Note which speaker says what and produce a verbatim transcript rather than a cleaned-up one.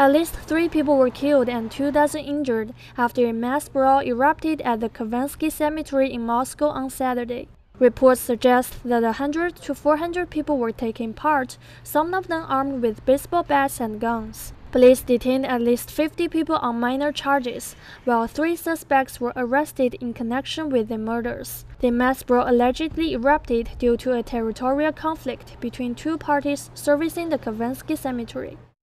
Speaker 1: At least three people were killed and two dozen injured after a mass brawl erupted at the Khovansky cemetery in Moscow on Saturday. Reports suggest that one hundred to four hundred people were taking part, some of them armed with baseball bats and guns. Police detained at least fifty people on minor charges, while three suspects were arrested in connection with the murders. The mass brawl allegedly erupted due to a territorial conflict between two parties servicing the Khovansky cemetery.